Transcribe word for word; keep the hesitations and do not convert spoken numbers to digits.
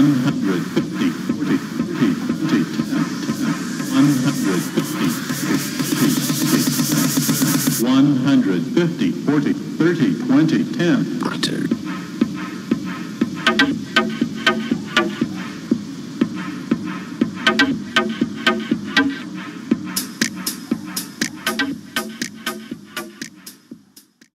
hundred fifty, forty, thirty, twenty, ten. one hundred fifty, forty, thirty, ten. one hundred fifty, forty, thirty, twenty, ten.